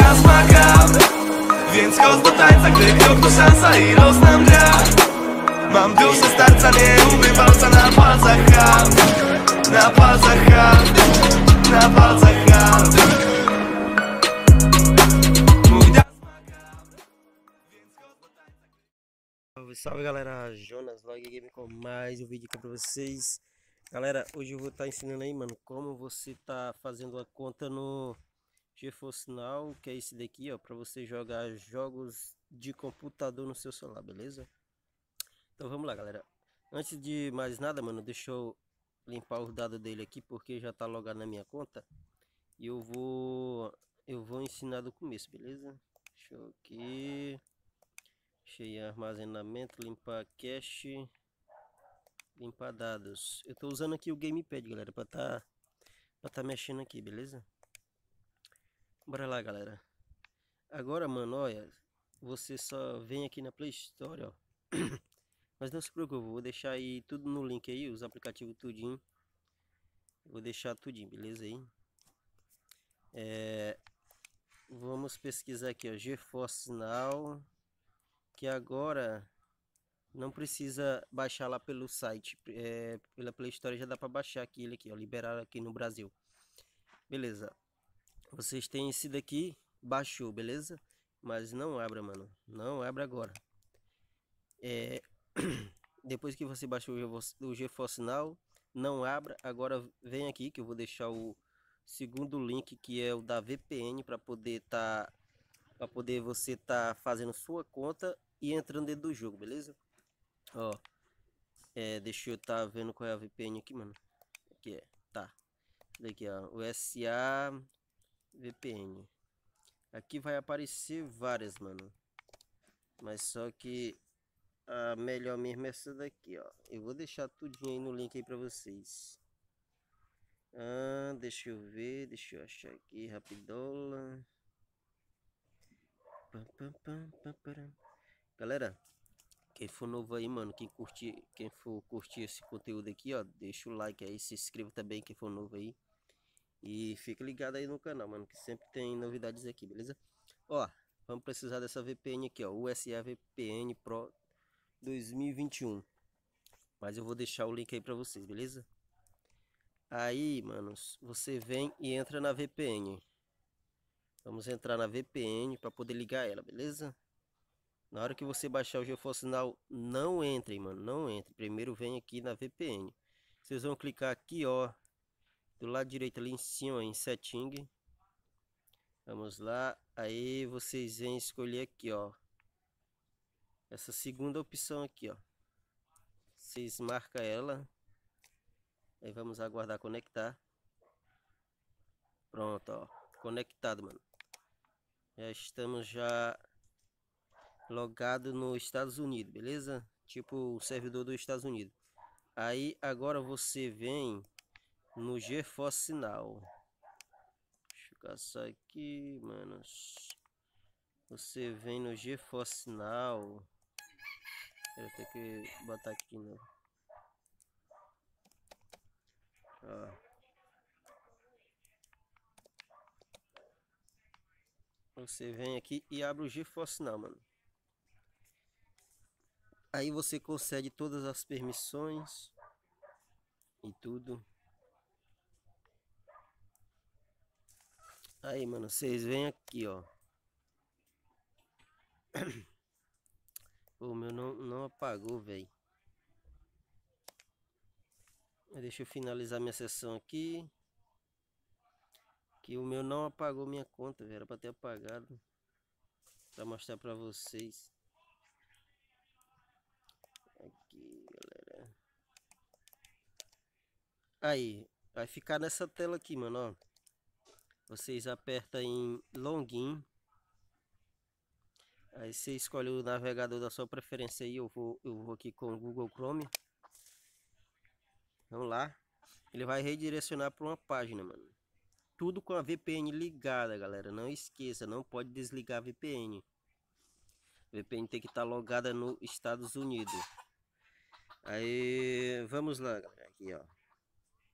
nas makabry. Więc chodź do tańca, gdy krok to szansa i roznam gra. Mam duszę starca, nie umiem walca na palcach hand. Na palcach hand, na palcach hand. Mój das makabry. Więc chodź do tańca. Salve, salve galera, Jonas Vlog Game com mais um vídeo aqui pra vocês. Galera, hoje eu vou estar ensinando aí, mano, como você tá fazendo a conta no GeForce Now, que é esse daqui, ó, pra você jogar jogos de computador no seu celular, beleza? Então vamos lá, galera. Antes de mais nada, mano, deixa eu limpar os dados dele aqui, porque já tá logado na minha conta. E eu vou ensinar do começo, beleza? Deixa eu aqui... Cheio armazenamento, limpar cache, limpar dados. Eu tô usando aqui o gamepad, galera, pra tá mexendo aqui, beleza? Bora lá, galera. Agora, mano, olha, você só vem aqui na Play Store, ó. Mas não se preocupe, vou deixar aí tudo no link aí, os aplicativos tudinho. Vou deixar tudinho, beleza aí? Vamos pesquisar aqui, ó, GeForce Now. Que agora não precisa baixar lá pelo site, pela Play Store já dá para baixar aqui, ele aqui, ó, liberar aqui no Brasil. Beleza, vocês têm esse daqui, baixou, beleza? Mas não abra, mano, não abra agora. Depois que você baixou o GeForce Now, não abra. Agora vem aqui que eu vou deixar o segundo link, que é o da VPN, para poder você tá fazendo sua conta e entrando dentro do jogo, beleza? Ó, deixa eu tá vendo qual é a VPN aqui, mano. Aqui tá. Daqui, ó, o SA VPN. Aqui vai aparecer várias, mano. Mas só que a melhor mesmo é essa daqui, ó. Eu vou deixar tudinho aí no link aí pra vocês. Deixa eu ver, deixa eu achar aqui rapidola. Galera, quem for novo aí, mano, quem for curtir esse conteúdo aqui, ó, deixa o like aí, se inscreva também quem for novo aí. E fica ligado aí no canal, mano, que sempre tem novidades aqui, beleza? Ó, vamos precisar dessa VPN aqui, ó, USA VPN Pro 2021. Mas eu vou deixar o link aí pra vocês, beleza? Aí, manos, você vem e entra na VPN. Vamos entrar na VPN para poder ligar ela, beleza? Na hora que você baixar o GeForce Now, não entre, mano, não entre. Primeiro vem aqui na VPN. Vocês vão clicar aqui, ó, do lado direito ali em cima, em Setting. Vamos lá. Aí vocês vêm escolher aqui, ó, essa segunda opção aqui, ó. Vocês marcam ela. Aí vamos aguardar conectar. Pronto, ó, conectado, mano. Já estamos logado nos Estados Unidos, beleza? Tipo o servidor dos Estados Unidos. Aí agora você vem no GeForce Now. Deixa eu caçar aqui, manos. Você vem no GeForce Now. Eu tenho que botar aqui de novo. Ó. Você vem aqui e abre o GeForce Now, mano. Aí você concede todas as permissões e tudo. Aí, mano, vocês vêm aqui, ó. O meu não apagou, velho. Deixa eu finalizar minha sessão aqui. Que o meu não apagou minha conta, velho. Era pra ter apagado. Pra mostrar pra vocês. Aqui, galera. Aí, vai ficar nessa tela aqui, mano, ó. Vocês apertam em Login. Aí você escolhe o navegador da sua preferência aí. Eu vou aqui com o Google Chrome. Vamos lá. Ele vai redirecionar para uma página, mano. Tudo com a VPN ligada, galera. Não esqueça, não pode desligar a VPN. A VPN tem que estar logada nos Estados Unidos. Aí, vamos lá, galera. Aqui, ó.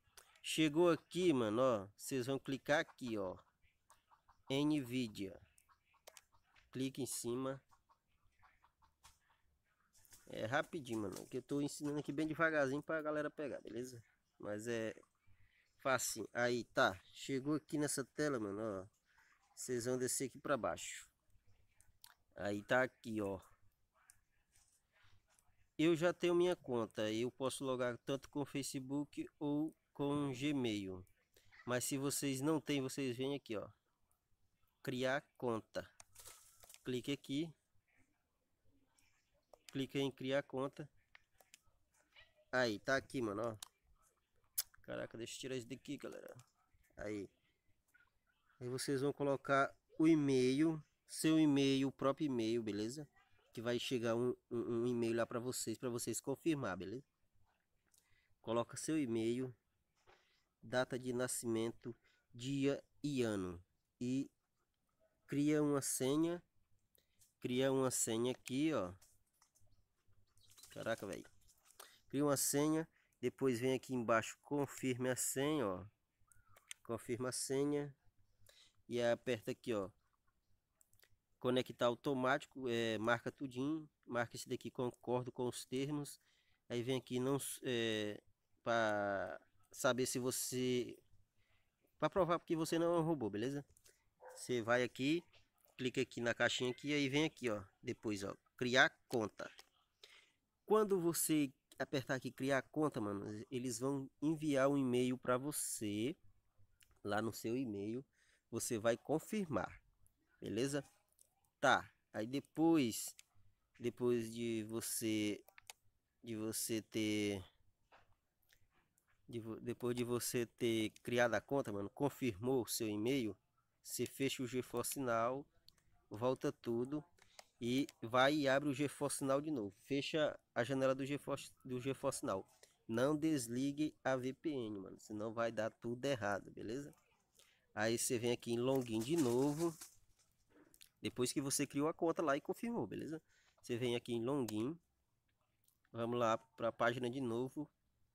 Chegou aqui, mano, ó. Vocês vão clicar aqui, ó. NVIDIA. clica em cima. É rapidinho, mano, que eu tô ensinando aqui bem devagarzinho pra galera pegar, beleza? Mas é fácil. Aí, tá. Chegou aqui nessa tela, mano, ó. Vocês vão descer aqui pra baixo. Aí tá aqui, ó. Eu já tenho minha conta. Eu posso logar tanto com Facebook ou com Gmail. Mas se vocês não têm, vocês vêm aqui, ó. Criar conta. Clique aqui. Clica em criar conta. Aí, tá aqui, mano, ó. Caraca, deixa eu tirar isso daqui, galera. Aí vocês vão colocar o e-mail, seu e-mail, o próprio e-mail, beleza? Que vai chegar um e-mail lá para vocês confirmar, beleza? Coloca seu e-mail, data de nascimento, dia e ano. E cria uma senha aqui, ó. Caraca, velho. Cria uma senha, depois vem aqui embaixo, confirme a senha, ó. Confirma a senha. E aperta aqui, ó, conectar automático, marca tudinho, marca esse daqui, concordo com os termos. Aí vem aqui não para saber se você, para provar que você não é um robô, beleza? Você vai aqui, clica aqui na caixinha aqui, aí vem aqui, ó, depois, ó, criar conta. Quando você apertar aqui criar conta, mano, eles vão enviar um e-mail para você. Lá no seu e-mail você vai confirmar, beleza? Tá, aí depois de você ter depois de você ter criado a conta, mano, confirmou o seu e-mail, você fecha o GeForce Now, volta tudo e vai e abre o GeForce Now de novo. Fecha a janela do GeForce Now. Não desligue a VPN, mano, senão vai dar tudo errado, beleza? Aí você vem aqui em login de novo. Depois que você criou a conta lá e confirmou, beleza? Você vem aqui em login. Vamos lá para a página de novo.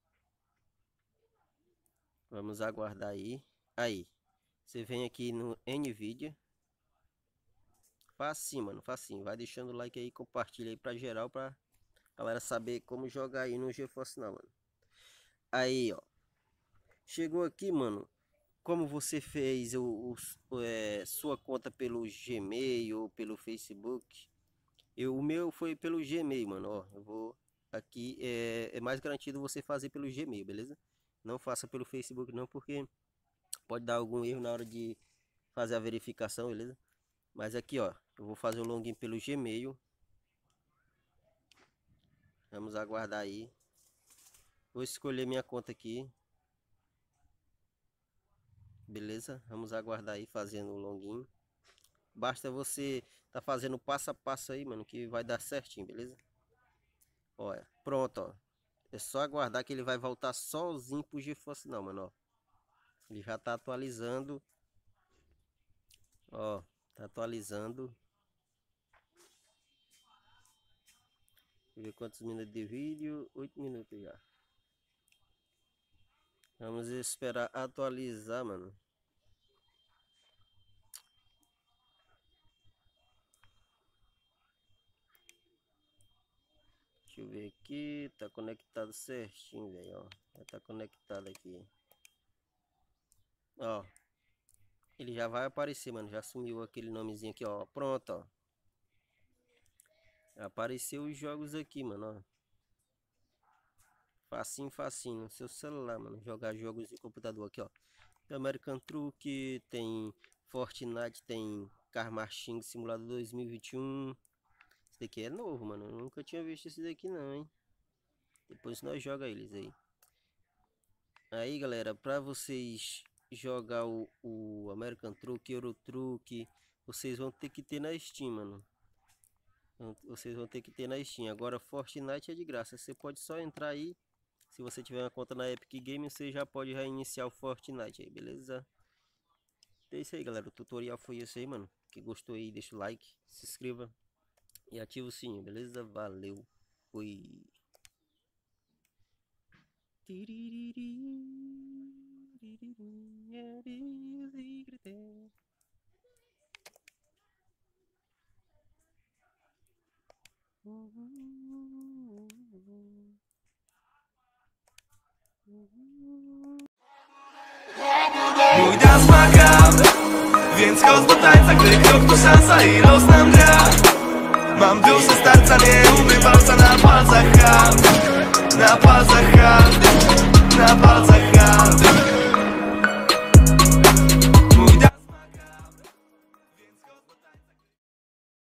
Vamos aguardar aí. Aí. Você vem aqui no NVIDIA. Facinho, mano. Facinho. Vai deixando o like aí. Compartilha aí para geral. Para galera saber como jogar aí no GeForce Now, mano. Aí, ó. Chegou aqui, mano. Como você fez sua conta pelo Gmail ou pelo Facebook, o meu foi pelo Gmail, mano. Ó, eu vou aqui, é mais garantido você fazer pelo Gmail, beleza? Não faça pelo Facebook não, porque pode dar algum erro na hora de fazer a verificação, beleza? Mas aqui, ó, eu vou fazer o login pelo Gmail. Vamos aguardar aí. Vou escolher minha conta aqui. Beleza? Vamos aguardar aí fazendo o login. Basta você tá fazendo passo a passo aí, mano, que vai dar certinho, beleza? Olha, pronto, ó. É só aguardar que ele vai voltar sozinho pro GeForce Now, mano, ó. Ele já tá atualizando. Ó, tá atualizando. Deixa eu ver quantos minutos de vídeo. 8 minutos já. Vamos esperar atualizar, mano. Deixa eu ver aqui. Tá conectado certinho, velho, ó. Já tá conectado aqui. Ó. Ele já vai aparecer, mano. Já sumiu aquele nomezinho aqui, ó. Pronto, ó. Apareceu os jogos aqui, mano, ó. Facinho, facinho. No seu celular, mano. Jogar jogos de computador aqui, ó. Tem American Truck, tem Fortnite, tem Car Marching Simulado 2021. Esse daqui é novo, mano. Eu nunca tinha visto esse daqui não, hein. Depois nós joga eles aí. Aí, galera, pra vocês jogar o American Truck, Euro Truck, vocês vão ter que ter na Steam, mano. Vocês vão ter que ter na Steam. Agora Fortnite é de graça. Você pode só entrar aí. Se você tiver uma conta na Epic Games, você já pode reiniciar o Fortnite aí, beleza? É isso aí, galera. O tutorial foi esse aí, mano. Que gostou aí, deixa o like, se inscreva e ativa o sininho, beleza? Valeu. Fui. Mój dans ma gram, więc chodź do tańca, gdy krok to szansa i los nam gra. Mam duszę starca, nie umiem walca na palcach, na palcach.